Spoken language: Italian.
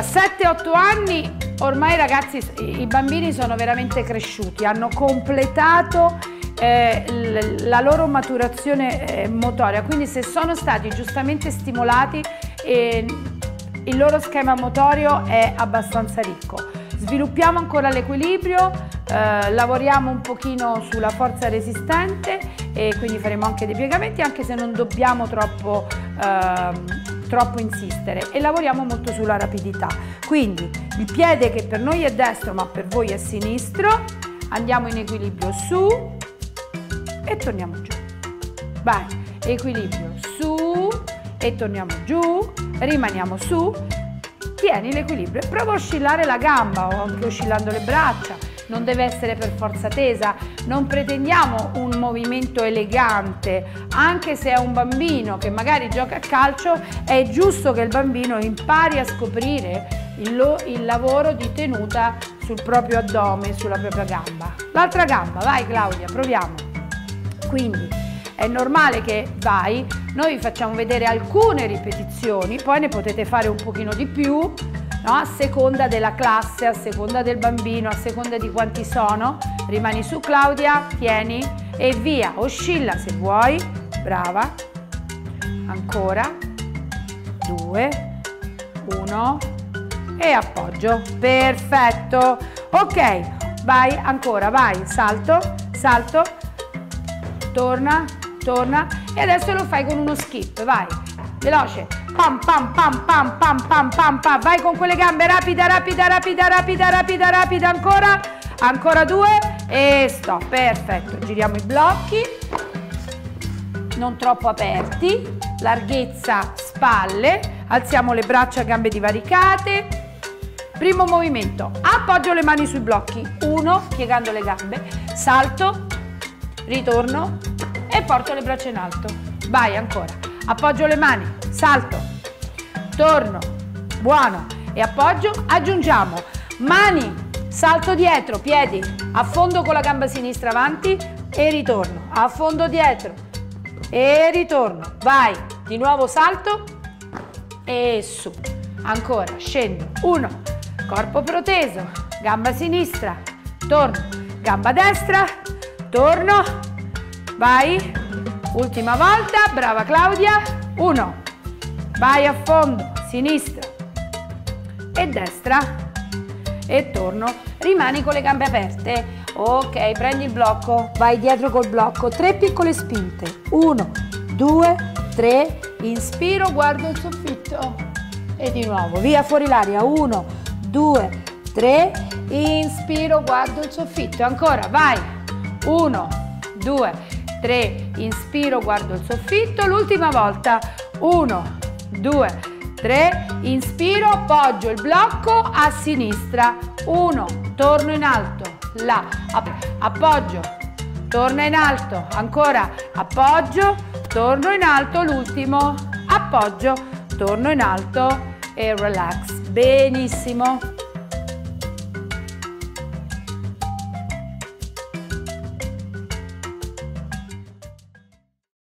Allora, 7-8 anni, ormai ragazzi, i bambini sono veramente cresciuti, hanno completato la loro maturazione motoria, quindi se sono stati giustamente stimolati, il loro schema motorio è abbastanza ricco. Sviluppiamo ancora l'equilibrio, lavoriamo un pochino sulla forza resistente e quindi faremo anche dei piegamenti, anche se non dobbiamo troppo insistere, e lavoriamo molto sulla rapidità. Quindi il piede che per noi è destro ma per voi è sinistro, andiamo in equilibrio su e torniamo giù. Vai, equilibrio su e torniamo giù, rimaniamo su, tieni l'equilibrio e prova a oscillare la gamba o anche oscillando le braccia, non deve essere per forza tesa, non pretendiamo un movimento elegante, anche se è un bambino che magari gioca a calcio, è giusto che il bambino impari a scoprire il lavoro di tenuta sul proprio addome, sulla propria gamba. L'altra gamba, vai Claudia, proviamo. Quindi è normale che noi vi facciamo vedere alcune ripetizioni, poi ne potete fare un pochino di più, no? A seconda della classe, a seconda del bambino, a seconda di quanti sono. Rimani su Claudia, tieni e via, oscilla se vuoi, brava, ancora, 2, 1 e appoggio, perfetto, ok, vai ancora, vai, salto, salto, torna, torna e adesso lo fai con uno skip, vai, veloce, pam pam pam pam pam pam pam pam, vai con quelle gambe, rapida, rapida, rapida, rapida, rapida, rapida, ancora, ancora 2 e stop, perfetto, giriamo i blocchi, non troppo aperti, larghezza spalle, alziamo le braccia, gambe divaricate, primo movimento, appoggio le mani sui blocchi, 1, piegando le gambe, salto, ritorno e porto le braccia in alto, vai ancora, appoggio le mani, salto, torno, buono e appoggio, aggiungiamo mani, salto dietro, piedi, affondo con la gamba sinistra avanti e ritorno, affondo dietro e ritorno, vai, di nuovo salto e su, ancora, scendo, 1, corpo proteso, gamba sinistra, torno, gamba destra, torno, vai, ultima volta, brava Claudia, 1, vai a fondo, sinistra e destra e torno, rimani con le gambe aperte, ok, prendi il blocco, vai dietro col blocco, 3 piccole spinte, 1, 2, 3, inspiro, guardo il soffitto e di nuovo, via fuori l'aria, 1, 2, 3, inspiro, guardo il soffitto, ancora, vai, 1, 2, 3, inspiro, guardo il soffitto, l'ultima volta, 1, 2, 3, inspiro, appoggio il blocco a sinistra, 1, torno in alto, là, appoggio, torna in alto, ancora, appoggio, torno in alto, l'ultimo, appoggio, torno in alto e relax, benissimo.